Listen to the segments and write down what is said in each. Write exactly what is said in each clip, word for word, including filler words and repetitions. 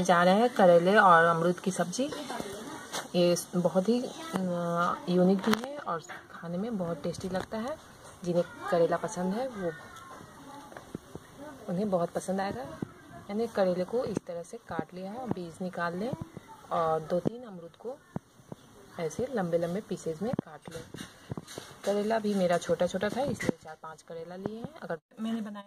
बनाने जा रहे हैं करेले और अमरूद की सब्ज़ी। ये बहुत ही यूनिक भी है और खाने में बहुत टेस्टी लगता है। जिन्हें करेला पसंद है वो उन्हें बहुत पसंद आएगा। मैंने करेले को इस तरह से काट लिया है, बीज निकाल लें और दो तीन अमरूद को ऐसे लंबे लंबे पीसेज में काट लें। करेला भी मेरा छोटा छोटा था इसलिए चार पांच करेला लिए हैं। अगर मैंने बनाया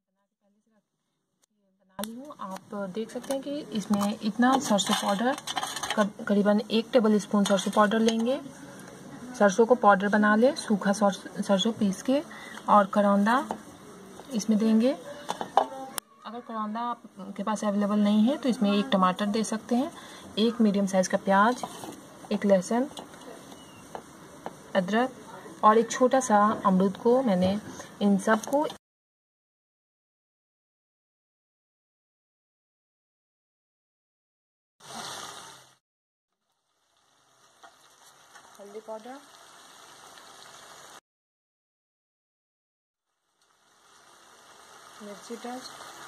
बना ली हूँ, आप देख सकते हैं कि इसमें इतना सरसों पाउडर, करीबन एक टेबल स्पून सरसों पाउडर लेंगे। सरसों को पाउडर बना ले, सूखा सरसों पीस के, और करौंदा इसमें देंगे। अगर करौंदा आपके पास अवेलेबल नहीं है तो इसमें एक टमाटर दे सकते हैं, एक मीडियम साइज़ का प्याज, एक लहसुन, अदरक और एक छोटा सा अमरूद को मैंने इन सब को हल्दी पाउडर, मिर्ची पेस्ट,